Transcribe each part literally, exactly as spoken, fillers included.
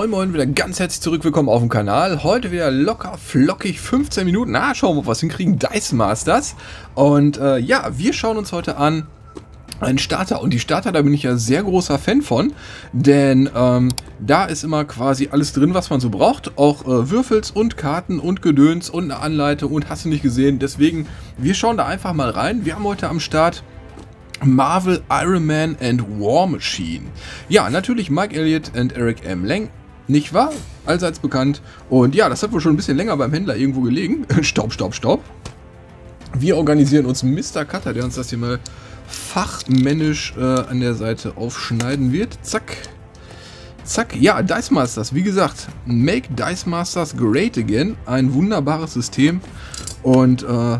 Moin Moin, wieder ganz herzlich zurück, willkommen auf dem Kanal. Heute wieder locker flockig fünfzehn Minuten. Na, schauen wir mal, was wir hinkriegen. Dice Masters. Und äh, ja, wir schauen uns heute an einen Starter. Und die Starter, da bin ich ja sehr großer Fan von. Denn ähm, da ist immer quasi alles drin, was man so braucht. Auch äh, Würfels und Karten und Gedöns und eine Anleitung und hast du nicht gesehen. Deswegen, wir schauen da einfach mal rein. Wir haben heute am Start Marvel, Iron Man and War Machine. Ja, natürlich Mike Elliott und Eric M. Lang, nicht wahr? Allseits bekannt. Und ja, das hat wohl schon ein bisschen länger beim Händler irgendwo gelegen. Staub, Staub, Staub. Wir organisieren uns Mister Cutter, der uns das hier mal fachmännisch äh, an der Seite aufschneiden wird. Zack. Zack. Ja, Dice Masters, wie gesagt, Make Dice Masters Great Again. Ein wunderbares System. Und äh,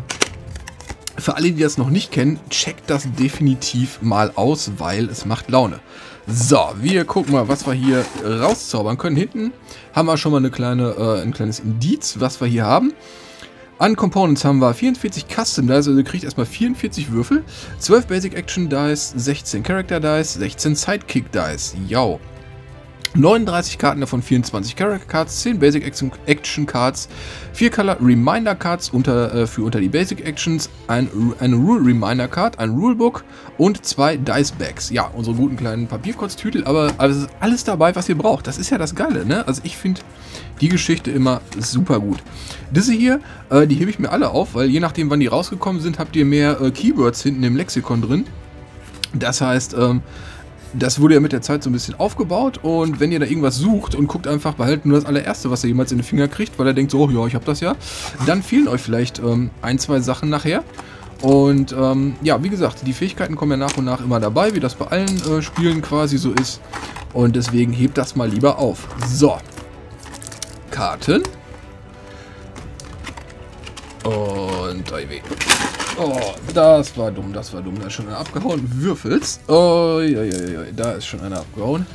für alle, die das noch nicht kennen, checkt das definitiv mal aus, weil es macht Laune. So, wir gucken mal, was wir hier rauszaubern können. Hinten haben wir schon mal eine kleine, äh, ein kleines Indiz, was wir hier haben. An Components haben wir vierundvierzig Custom Dice, also ihr kriegt erstmal vierundvierzig Würfel, zwölf Basic Action Dice, sechzehn Character Dice, sechzehn Sidekick Dice. Yo. neununddreißig Karten, davon vierundzwanzig Character Cards, zehn Basic Action Cards, vier Color Reminder Cards unter, äh, für unter die Basic Actions, ein, eine Rule Reminder Card, ein Rulebook und zwei Dice Bags. Ja, unsere guten kleinen Papierkotztütel, aber also ist alles dabei, was ihr braucht. Das ist ja das Geile, ne? Also ich finde die Geschichte immer super gut. Diese hier, äh, die hebe ich mir alle auf, weil je nachdem, wann die rausgekommen sind, habt ihr mehr äh, Keywords hinten im Lexikon drin. Das heißt, ähm, das wurde ja mit der Zeit so ein bisschen aufgebaut und wenn ihr da irgendwas sucht und guckt einfach, behaltet nur das allererste, was ihr jemals in den Finger kriegt, weil er denkt so, oh ja, ich habe das ja, dann fehlen euch vielleicht ähm, ein, zwei Sachen nachher. Und ähm, ja, wie gesagt, die Fähigkeiten kommen ja nach und nach immer dabei, wie das bei allen äh, Spielen quasi so ist. Und deswegen hebt das mal lieber auf. So. Karten. Und oh, das war dumm, das war dumm. Da ist schon einer abgehauen. Würfels. Oh, ja, ja, ja, da ist schon einer abgehauen.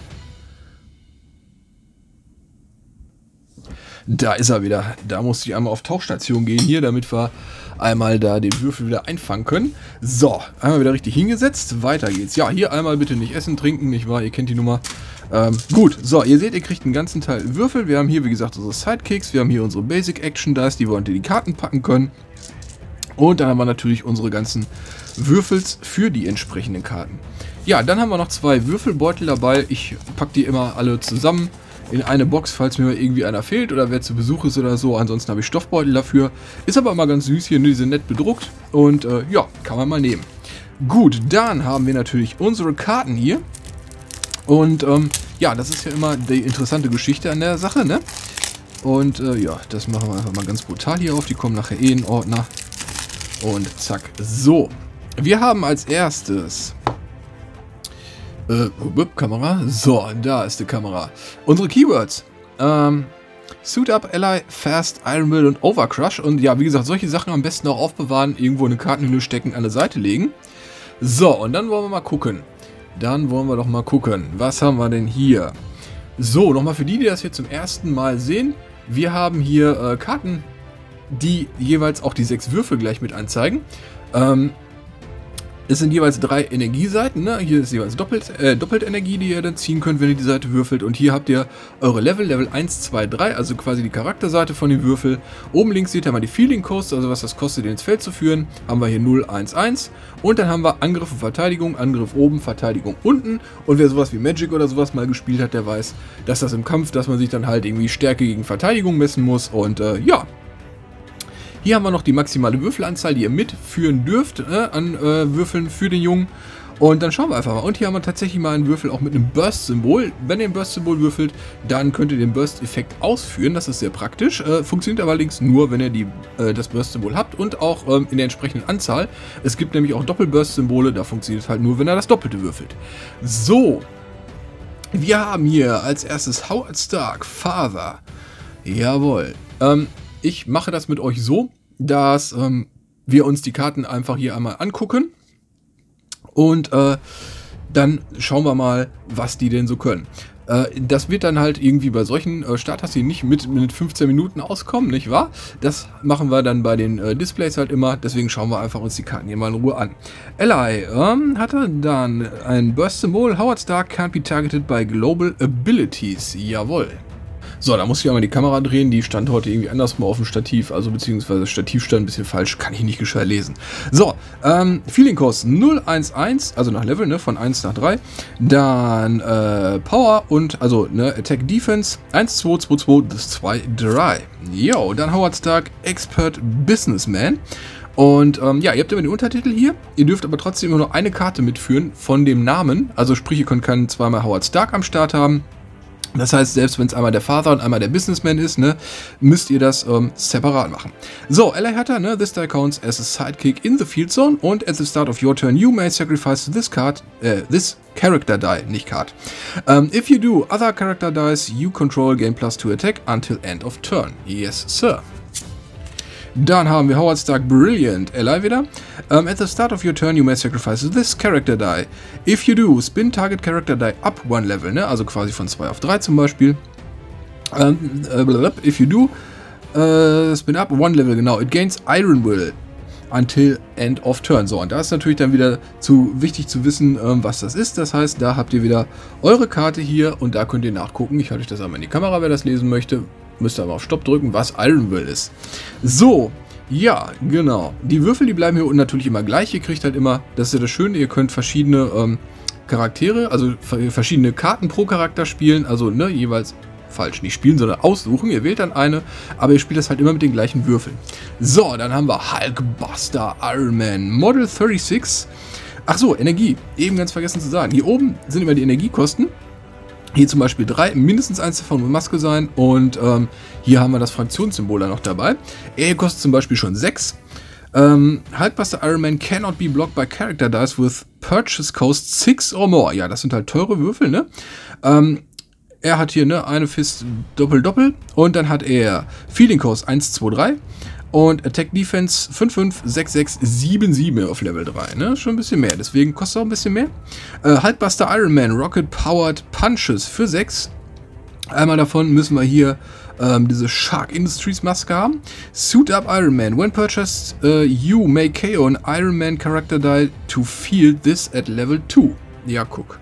Da ist er wieder. Da musste ich einmal auf Tauchstation gehen hier, damit wir einmal da den Würfel wieder einfangen können. So, einmal wieder richtig hingesetzt. Weiter geht's. Ja, hier einmal bitte nicht essen, trinken, nicht wahr? Ihr kennt die Nummer. Ähm, gut, so, ihr seht, ihr kriegt einen ganzen Teil Würfel. Wir haben hier, wie gesagt, unsere Sidekicks. Wir haben hier unsere Basic Action Dice, die wir unter die Karten packen können. Und dann haben wir natürlich unsere ganzen Würfels für die entsprechenden Karten. Ja, dann haben wir noch zwei Würfelbeutel dabei. Ich packe die immer alle zusammen in eine Box, falls mir mal irgendwie einer fehlt oder wer zu Besuch ist oder so. Ansonsten habe ich Stoffbeutel dafür. Ist aber immer ganz süß hier, die sind nett bedruckt. Und äh, ja, kann man mal nehmen. Gut, dann haben wir natürlich unsere Karten hier. Und ähm, ja, das ist ja immer die interessante Geschichte an der Sache, ne? Und äh, ja, das machen wir einfach mal ganz brutal hier auf. Die kommen nachher eh in den Ordner. Und zack. So. Wir haben als erstes äh, Kamera. So, da ist die Kamera. Unsere Keywords. Ähm, Suit Up, Ally, Fast, Iron Will und Overcrush. Und ja, wie gesagt, solche Sachen am besten auch aufbewahren, irgendwo in eine Kartenhülle stecken, an der Seite legen. So, und dann wollen wir mal gucken. Dann wollen wir doch mal gucken. Was haben wir denn hier? So, nochmal für die, die das hier zum ersten Mal sehen. Wir haben hier äh, Karten, die jeweils auch die sechs Würfel gleich mit anzeigen. Ähm, es sind jeweils drei Energieseiten, ne? Hier ist jeweils doppelt, äh, doppelt Energie, die ihr dann ziehen könnt, wenn ihr die Seite würfelt. Und hier habt ihr eure Level, Level eins, zwei, drei, also quasi die Charakterseite von den Würfel. Oben links seht ihr mal die Feeling Cost, also was das kostet, den ins Feld zu führen. Haben wir hier null, eins, eins. Und dann haben wir Angriff und Verteidigung, Angriff oben, Verteidigung unten. Und wer sowas wie Magic oder sowas mal gespielt hat, der weiß, dass das im Kampf, dass man sich dann halt irgendwie Stärke gegen Verteidigung messen muss. Und äh, ja. Hier haben wir noch die maximale Würfelanzahl, die ihr mitführen dürft äh, an äh, Würfeln für den Jungen. Und dann schauen wir einfach mal. Und hier haben wir tatsächlich mal einen Würfel auch mit einem Burst-Symbol. Wenn ihr ein Burst-Symbol würfelt, dann könnt ihr den Burst-Effekt ausführen. Das ist sehr praktisch. Äh, funktioniert aber allerdings nur, wenn ihr die, äh, das Burst-Symbol habt und auch ähm, in der entsprechenden Anzahl. Es gibt nämlich auch Doppel-Burst-Symbole. Da funktioniert es halt nur, wenn er das Doppelte würfelt. So. Wir haben hier als erstes Howard Stark, Father. Jawohl. Ähm, Ich mache das mit euch so, dass ähm, wir uns die Karten einfach hier einmal angucken und äh, dann schauen wir mal, was die denn so können. Äh, das wird dann halt irgendwie bei solchen äh, Starters, die nicht mit, mit fünfzehn Minuten auskommen, nicht wahr? Das machen wir dann bei den äh, Displays halt immer, deswegen schauen wir einfach uns die Karten hier mal in Ruhe an. Ally ähm, hatte dann ein Burst-Symbol, Howard Stark can't be targeted by global abilities, jawohl. So, da muss ich einmal die Kamera drehen, die stand heute irgendwie andersrum auf dem Stativ, also beziehungsweise das Stativ stand ein bisschen falsch, kann ich nicht gescheit lesen. So, ähm, Feeling Cost null eins eins, also nach Level, ne, von eins nach drei. Dann äh, Power und, also, ne, Attack Defense eins zwei zwei zwei zwei drei. Jo, dann Howard Stark, Expert Businessman. Und ähm, ja, ihr habt immer den Untertitel hier. Ihr dürft aber trotzdem immer nur eine Karte mitführen von dem Namen. Also sprich, ihr könnt keinen zweimal Howard Stark am Start haben. Das heißt, selbst wenn es einmal der Father und einmal der Businessman ist, ne, müsst ihr das ähm, separat machen. So, Ally Hatter, ne, this die counts as a sidekick in the field zone und at the start of your turn you may sacrifice this card, äh, this character die, nicht card. Um, if you do, other character dies you control gain plus two attack until end of turn. Yes, sir. Dann haben wir Howard Stark Brilliant Ally wieder. Um, at the start of your turn you may sacrifice this character die. If you do, spin target character die up one level, ne? Also quasi von zwei auf drei zum Beispiel. Um, uh, if you do, uh, spin up one level, genau. It gains Iron Will until end of turn. So, und da ist natürlich dann wieder zu wichtig zu wissen, ähm, was das ist. Das heißt, da habt ihr wieder eure Karte hier und da könnt ihr nachgucken. Ich halte euch das einmal in die Kamera, wer das lesen möchte. Müsst ihr aber auf Stopp drücken, was Iron Will ist. So, ja, genau. Die Würfel, die bleiben hier unten natürlich immer gleich. Ihr kriegt halt immer, das ist ja das Schöne, ihr könnt verschiedene ähm, Charaktere, also verschiedene Karten pro Charakter spielen. Also, ne, jeweils falsch, nicht spielen, sondern aussuchen. Ihr wählt dann eine, aber ihr spielt das halt immer mit den gleichen Würfeln. So, dann haben wir Hulkbuster Iron Man Model sechsunddreißig. Ach so, Energie. Eben ganz vergessen zu sagen. Hier oben sind immer die Energiekosten. Hier zum Beispiel drei, mindestens eins davon muss Maske sein und ähm, hier haben wir das Fraktionssymbol dann noch dabei. Er hier kostet zum Beispiel schon sechs. Ähm, Hulkbuster Iron Man cannot be blocked by character dice with purchase cost six or more. Ja, das sind halt teure Würfel, ne? Ähm, er hat hier, ne, eine Fist Doppel-Doppel und dann hat er Feeling Cost eins zwei drei. Und Attack Defense fünf fünf sechs sechs sieben sieben auf Level drei, ne? Schon ein bisschen mehr, deswegen kostet auch ein bisschen mehr. Äh, Hulkbuster Iron Man Rocket Powered Punches für sechs. Einmal davon müssen wir hier ähm, diese Shark Industries Maske haben. Suit Up Iron Man. When purchased, uh, you may K O an Iron Man Character die to field this at Level two. Ja, guck.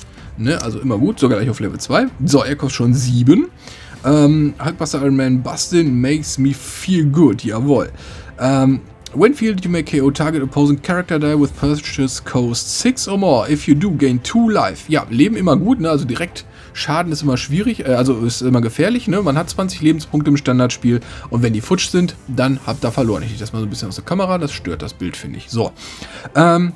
Ne? Also immer gut, sogar gleich auf Level zwei. So, er kostet schon sieben. Um, Hulkbuster Iron Man Bustin makes me feel good, jawohl. Um, when fielded, you may K O target opposing character die with purchase cost six or more. If you do, gain two life. Ja, Leben immer gut, ne? Also direkt Schaden ist immer schwierig, äh, also ist immer gefährlich, ne? Man hat zwanzig Lebenspunkte im Standardspiel und wenn die futsch sind, dann habt ihr verloren. Ich das mal so ein bisschen aus der Kamera, das stört das Bild, finde ich. So. Ähm.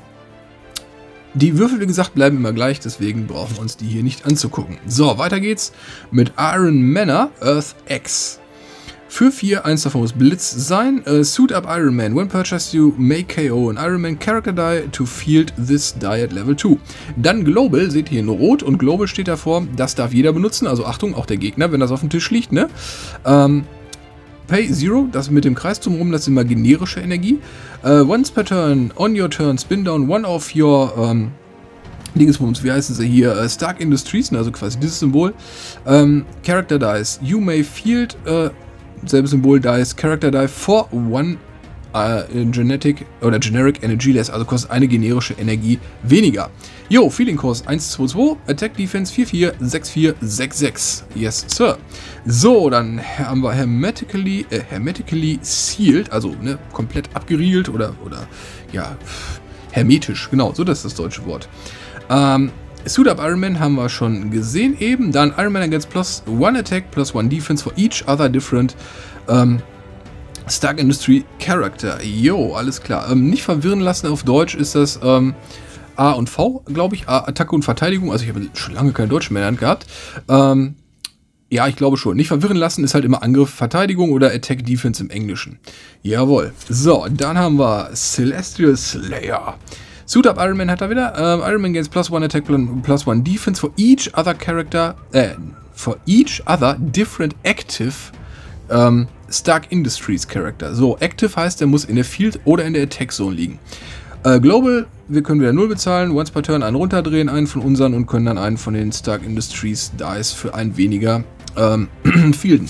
Die Würfel, wie gesagt, bleiben immer gleich, deswegen brauchen wir uns die hier nicht anzugucken. So, weiter geht's mit Iron Manor Earth X. Für vier, eins davon muss Blitz sein. Uh, Suit Up Iron Man. When purchased, you may K O an Iron Man Character die to field this die at Level two. Dann Global, seht ihr in Rot und Global steht davor, das darf jeder benutzen, also Achtung, auch der Gegner, wenn das auf dem Tisch liegt, ne? Ähm... Pay Zero, das mit dem Kreis drumherum, das ist immer generische Energie. Uh, once per turn, on your turn, spin down one of your um, Dingsbums, wie heißen sie hier? Uh, Stark Industries, also quasi dieses Symbol. Um, Character Dice. You may field, uh, selbes Symbol, Dice, Character Die for one uh, Genetic oder Generic Energy Less, also kostet eine generische Energie weniger. Jo, Feeling Cost eins zwei zwei, Attack Defense vier vier sechs vier sechs sechs. Yes, Sir. So, dann haben wir Hermetically, äh, Hermetically Sealed, also ne, komplett abgeriegelt oder, oder ja, hermetisch, genau, so das ist das deutsche Wort. Ähm, Suit Up Iron Man haben wir schon gesehen eben. Dann Iron Man against plus one Attack plus one Defense for each other different ähm, Stark Industry Character. Jo, alles klar. Ähm, nicht verwirren lassen, auf Deutsch ist das ähm, A und V, glaube ich. A, Attacke und Verteidigung. Also ich habe schon lange kein Deutsch mehr in der Hand gehabt. Ähm, ja, ich glaube schon. Nicht verwirren lassen ist halt immer Angriff, Verteidigung oder Attack Defense im Englischen. Jawohl. So, dann haben wir Celestial Slayer. Suit Up Iron Man hat er wieder. Ähm, Iron Man gains plus one Attack plus one Defense for each other character, äh, for each other different active ähm, Stark Industries Character. So, Active heißt, er muss in der Field oder in der Attack Zone liegen. Äh, Global, wir können wieder null bezahlen, once per turn einen runterdrehen, einen von unseren und können dann einen von den Stark Industries Dice für einen weniger ähm, fielden.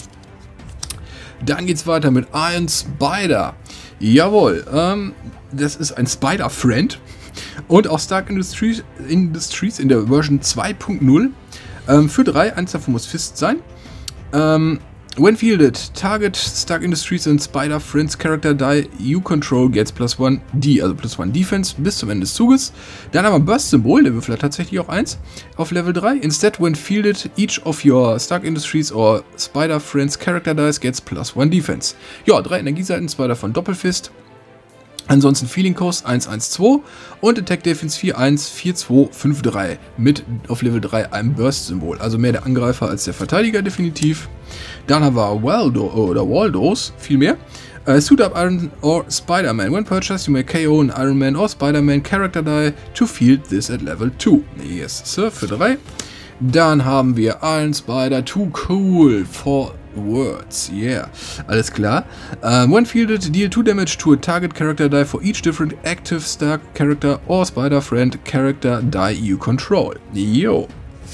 Dann geht's weiter mit Iron Spider. Jawohl, ähm, das ist ein Spider-Friend und auch Stark Industries, Industries in der Version zwei punkt null. Ähm, für drei, eins davon muss Fist sein. Ähm, when fielded, target Stark Industries and Spider Friends Character die you control gets plus one D, also plus one Defense bis zum Ende des Zuges. Dann haben wir Burst-Symbol, der Würfel hat tatsächlich auch eins auf Level drei. Instead, when fielded, each of your Stark Industries or Spider Friends Character dies gets plus one Defense. Ja, drei Energieseiten, zwei davon Doppelfist. Ansonsten Feeling Cost eins eins zwei und Attack Defense vier eins vier zwei fünf drei mit auf Level drei einem Burst-Symbol. Also mehr der Angreifer als der Verteidiger definitiv. Dann haben wir Waldo oder Waldos, viel mehr. Uh, Suit Up Iron or Spider-Man. When purchased, you may K O an Iron Man or Spider-Man character die to field this at Level zwei. Yes, Sir, für drei. Dann haben wir Iron Spider, too cool for words, yeah, alles klar. Um, when fielded, deal two damage to a target character die for each different active Stark character or Spider-Friend character die you control. Yo.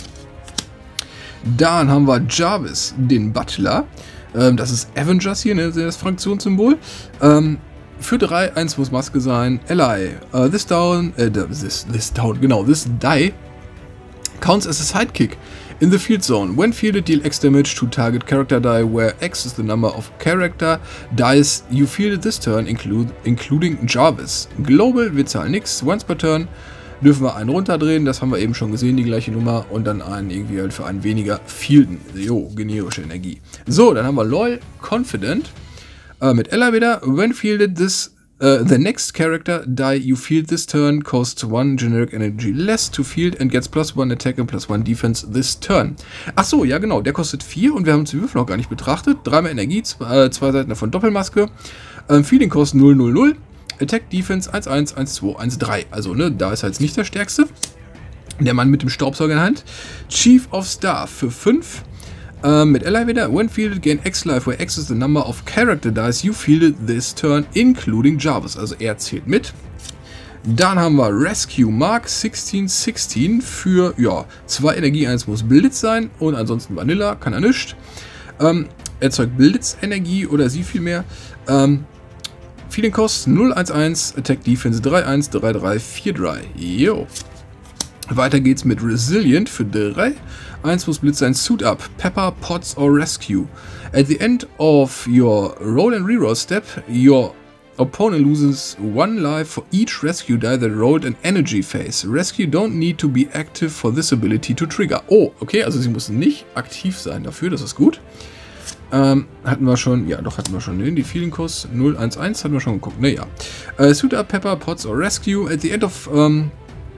Dann haben wir Jarvis, den Butler. Ähm, das ist Avengers hier, ne, das Fraktionssymbol. Ähm, für drei, eins muss Maske sein. Ally, uh, this down, äh, this, this down, genau, this die counts as a sidekick in the field zone. When fielded, deal X damage to target character die, where X is the number of character dice you fielded this turn, include, including Jarvis. Global, wir zahlen nix. Once per turn dürfen wir einen runterdrehen, das haben wir eben schon gesehen, die gleiche Nummer, und dann einen irgendwie halt für einen weniger fielden. Jo, generische Energie. So, dann haben wir Loyal, Confident, äh, mit Ella wieder. When fielded, this Uh, the next character die you field this turn costs one generic energy less to field and gets plus one attack and plus one defense this turn. Ach so, ja genau, der kostet vier und wir haben uns die Würfel noch gar nicht betrachtet. Dreimal Energie, zwei, äh, zwei Seiten davon Doppelmaske. Ähm, Feeling kostet null null null. Attack Defense eins eins, eins zwei, eins drei. Also, ne, da ist halt nicht der stärkste. Der Mann mit dem Staubsauger in der Hand. Chief of Staff für fünf. Ähm, mit Ally wieder. When fielded, gain X life, where X is the number of character dice you fielded this turn, including Jarvis. Also er zählt mit. Dann haben wir Rescue Mark sechzehn sechzehn für, ja, zwei Energie, eins muss Blitz sein und ansonsten Vanilla, kann er nicht. Ähm, erzeugt Blitzenergie oder sie vielmehr. Ähm, Feeling Cost null eins eins, Attack Defense drei eins, drei drei, vier drei. Jo. Weiter geht's mit Resilient für drei. eins muss Blitz sein, Suit Up, Pepper, Pots or Rescue. At the end of your roll and reroll step, your opponent loses one life for each rescue die that rolled an energy phase. Rescue don't need to be active for this ability to trigger. Oh, okay, also sie müssen nicht aktiv sein dafür, das ist gut. Ähm, hatten wir schon, ja doch, hatten wir schon, ne? Die Feeling Cost null eins eins hatten wir schon geguckt, ne, ja. Uh, Suit Up, Pepper, Pots or Rescue. At the end of um,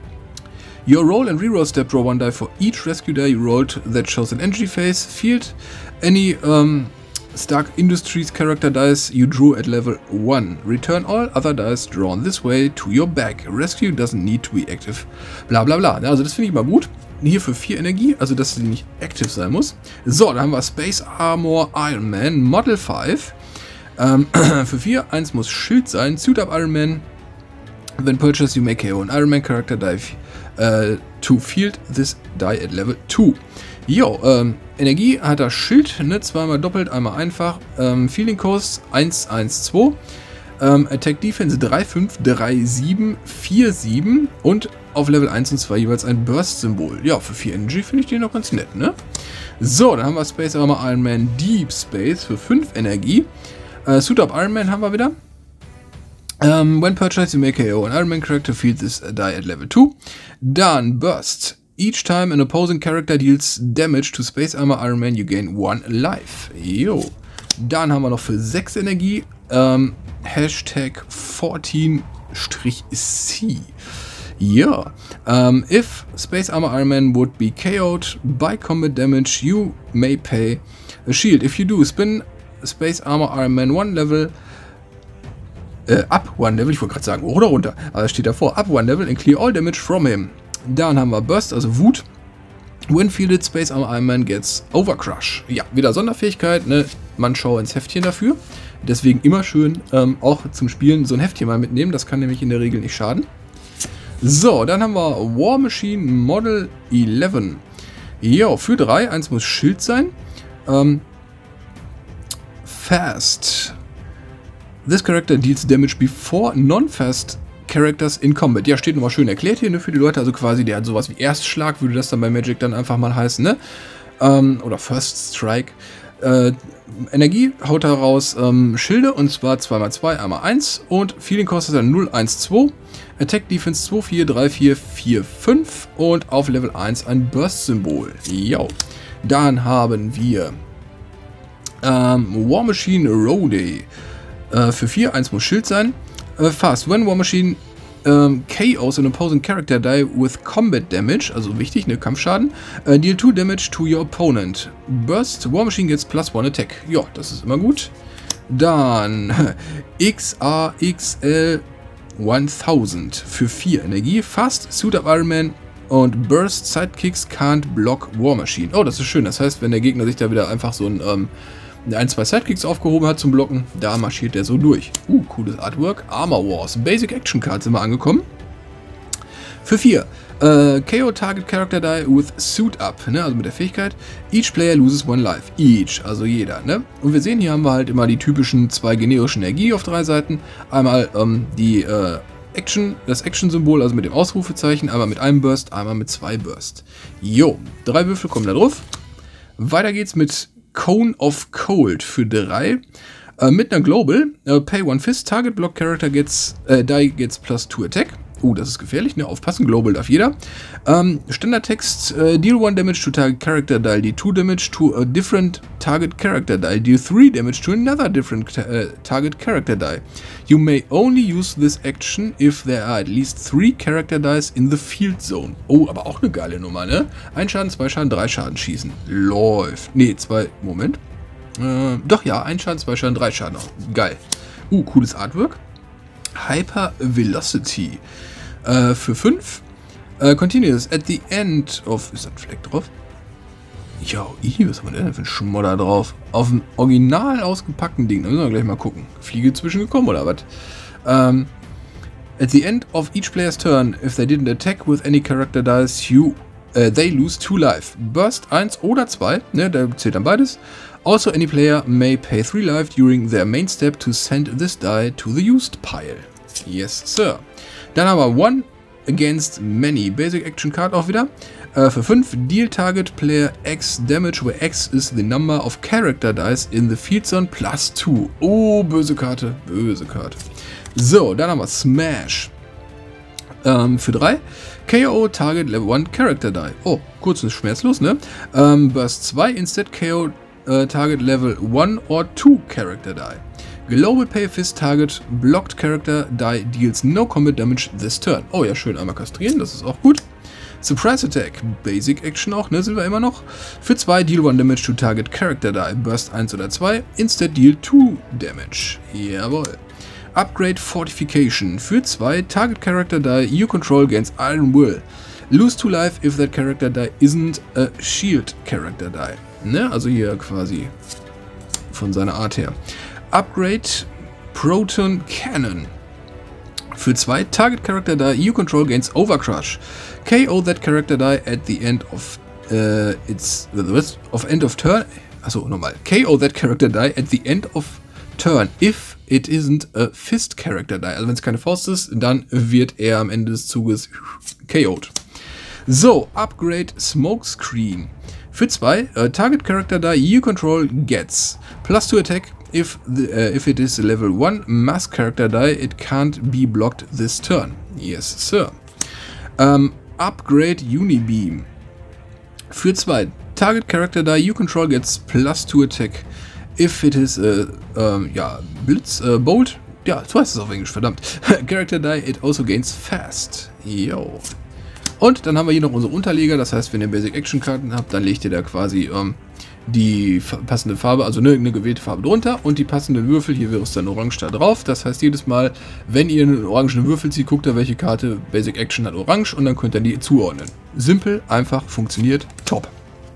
your roll and reroll step, draw one die for each rescue die you rolled that shows an energy phase. Field any um, Stark Industries character dice you drew at level one. Return all other dice drawn this way to your bag. Rescue doesn't need to be active. Bla bla bla. Also das finde ich mal gut. Hier für vier Energie, also dass sie nicht active sein muss. So, dann haben wir Space Armor Iron Man Model fünf. Ähm, für vier, eins muss Schild sein. Suit Up Iron Man. When purchased, you may K O an Iron Man character die uh, to field this die at level zwei. Jo, ähm, Energie hat er Schild, ne, zweimal doppelt, einmal einfach. Ähm, Feeling Cost eins eins zwei. Ähm, Attack Defense drei fünf, drei sieben, vier sieben und auf Level eins und zwei jeweils ein Burst-Symbol. Ja, für vier Energy finde ich den noch ganz nett, ne? So, dann haben wir Space Armor Iron Man Deep Space für fünf Energie. Äh, Suit Up Iron Man haben wir wieder. Um, when purchased, you may K O an Iron Man character, field this die at level two. Dann Burst. Each time an opposing character deals damage to Space Armor Iron Man, you gain one life. Jo. Dann haben wir noch für sechs Energie ähm, Hashtag vierzehn C. Ja. Um, if Space Armor Iron Man would be K O'd by combat damage, you may pay a shield. If you do, spin Space Armor Iron Man one level. Äh, up one level, ich wollte gerade sagen, hoch oder runter, aber es steht davor, up one level and clear all damage from him. Dann haben wir Burst, also Wut. When fielded, Space Armor Iron Man gets Overcrush. Ja, wieder Sonderfähigkeit, ne? Man schaue ins Heftchen dafür. Deswegen immer schön, ähm, auch zum Spielen so ein Heftchen mal mitnehmen, das kann nämlich in der Regel nicht schaden. So, dann haben wir War Machine Model elf. Jo, für drei, eins muss Schild sein. Ähm, fast. This character deals damage before non-fast characters in combat. Ja, steht nochmal schön erklärt hier, ne, für die Leute. Also quasi, der hat sowas wie Erstschlag, würde das dann bei Magic dann einfach mal heißen, ne? Ähm, oder First Strike. Äh, Energie haut er raus ähm, Schilde, und zwar zwei mal zwei, einmal eins, und Feeling kostet dann null eins zwei, Attack Defense zwei vier drei vier vier fünf und auf Level eins ein Burst-Symbol. Jo. Dann haben wir ähm, War Machine Roadie. Äh, für vier, eins muss Schild sein. Äh, fast, when War Machine ähm, K Os an opposing character die with combat damage, also wichtig, ne, Kampfschaden, äh, deal two damage to your opponent. Burst, War Machine gets plus one attack. Ja, das ist immer gut. Dann X A X L tausend für vier Energie. Fast, Suit Up Iron Man und Burst Sidekicks can't block War Machine. Oh, das ist schön. Das heißt, wenn der Gegner sich da wieder einfach so ein, ähm, ein zwei Sidekicks aufgehoben hat zum Blocken, da marschiert der so durch. Uh, cooles Artwork. Armor Wars. Basic Action Cards sind wir angekommen. Für vier. Uh, K O Target Character Die with Suit Up, ne, also mit der Fähigkeit. Each Player loses one life. Each, also jeder, ne. Und wir sehen, hier haben wir halt immer die typischen zwei generischen Energie auf drei Seiten. Einmal ähm, die äh, Action, das Action-Symbol, also mit dem Ausrufezeichen, einmal mit einem Burst, einmal mit zwei Burst. Jo, drei Würfel kommen da drauf. Weiter geht's mit Cone of Cold für drei. Äh, mit einer Global. Äh, pay one Fist, Target Block Character gets, äh, Die gets plus two Attack. Oh, das ist gefährlich, ne? Aufpassen, Global darf jeder. Ähm, Standardtext, äh, deal one damage to target character die, deal two damage to a different target character die, deal three damage to another different uh, target character die. You may only use this action if there are at least three character dice in the field zone. Oh, aber auch eine geile Nummer, ne? Ein Schaden, zwei Schaden, drei Schaden schießen. Läuft. Ne, zwei, Moment. Äh, doch, ja, ein Schaden, zwei Schaden, drei Schaden auch. Geil. Uh, cooles Artwork. Hyper Velocity. Uh, für fünf. Uh, continuous. At the end of... Ist da ein Fleck drauf? Jo, was haben wir denn für ein Schmodder drauf? Auf dem original ausgepackten Ding. Da müssen wir gleich mal gucken. Fliege zwischengekommen oder was? Um, at the end of each player's turn, if they didn't attack with any character dice, you, uh, they lose two life. Burst eins oder zwei. Ne, da zählt dann beides. Also, any player may pay three life during their main step to send this die to the used pile. Yes, sir. Dann haben wir One Against Many. Basic Action Card auch wieder. Äh, für fünf. Deal Target Player X Damage, where X is the number of Character Dice in the Field Zone plus two. Oh, böse Karte. Böse Karte. So, dann haben wir Smash. Ähm, für drei. K O Target Level one Character Die. Oh, kurz und schmerzlos, ne? Ähm, Burst zwei. Instead K O äh, Target Level one or two Character Die. Global Pay Fist Target Blocked Character Die deals no combat damage this turn. Oh ja, schön einmal kastrieren, das ist auch gut. Surprise Attack, Basic Action auch, ne, sind wir immer noch. Für zwei, Deal one Damage to Target Character Die, Burst eins oder zwei, Instead Deal two Damage. Jawohl. Upgrade Fortification, für zwei, Target Character Die you control gains Iron Will. Lose two life if that character die isn't a Shield Character Die. Ne, also hier quasi von seiner Art her. Upgrade Proton Cannon. Für zwei, Target Character Die you control gains Overcrush. K O that character die at the end of uh, its of end of turn. Achso, nochmal. K O that character die at the end of turn if it isn't a Fist Character Die. Also wenn es keine Faust ist, dann wird er am Ende des Zuges K O'd. So, Upgrade Smokescreen. Für zwei, uh, Target Character Die you control gets plus two attack. If, the, uh, if it is a level one mass character die, it can't be blocked this turn. Yes, sir. Um, upgrade Unibeam. Für zwei. Target character die you control gets plus two attack. If it is a, um, ja, Blitz, uh, Bolt. Ja, so heißt es auf Englisch, verdammt. Character die, it also gains fast. Yo. Und dann haben wir hier noch unsere Unterleger. Das heißt, wenn ihr Basic Action Karten habt, dann legt ihr da quasi um, die passende Farbe, also eine, eine gewählte Farbe drunter und die passenden Würfel, hier wäre es dann orange da drauf. Das heißt, jedes Mal, wenn ihr einen orangenen Würfel zieht, guckt ihr, welche Karte Basic Action hat orange und dann könnt ihr die zuordnen. Simpel, einfach, funktioniert, top.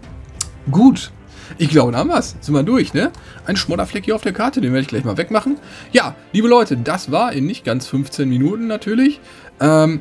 Gut, ich glaube, da haben wir es. Sind wir durch, ne? Ein Schmodderfleck hier auf der Karte, den werde ich gleich mal wegmachen. Ja, liebe Leute, das war in nicht ganz fünfzehn Minuten natürlich. Ähm,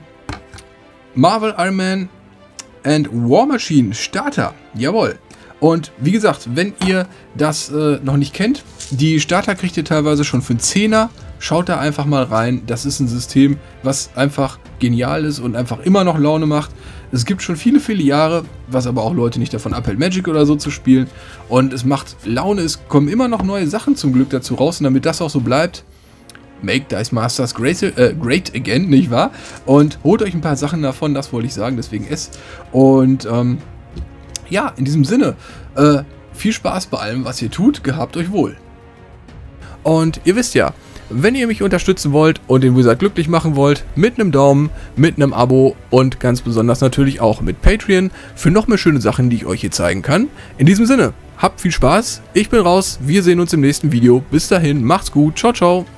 Marvel Iron Man and War Machine Starter, jawohl. Und wie gesagt, wenn ihr das äh, noch nicht kennt, die Starter kriegt ihr teilweise schon für einen Zehner. Schaut da einfach mal rein. Das ist ein System, was einfach genial ist und einfach immer noch Laune macht. Es gibt schon viele, viele Jahre, was aber auch Leute nicht davon abhält, Magic oder so zu spielen. Und es macht Laune, es kommen immer noch neue Sachen zum Glück dazu raus. Und damit das auch so bleibt, make Dice Masters great, äh, great again, nicht wahr? Und holt euch ein paar Sachen davon, das wollte ich sagen, deswegen S. Und ähm, ja, in diesem Sinne, äh, viel Spaß bei allem, was ihr tut, gehabt euch wohl. Und ihr wisst ja, wenn ihr mich unterstützen wollt und den Wizard glücklich machen wollt, mit einem Daumen, mit einem Abo und ganz besonders natürlich auch mit Patreon für noch mehr schöne Sachen, die ich euch hier zeigen kann. In diesem Sinne, habt viel Spaß, ich bin raus, wir sehen uns im nächsten Video. Bis dahin, macht's gut, ciao, ciao.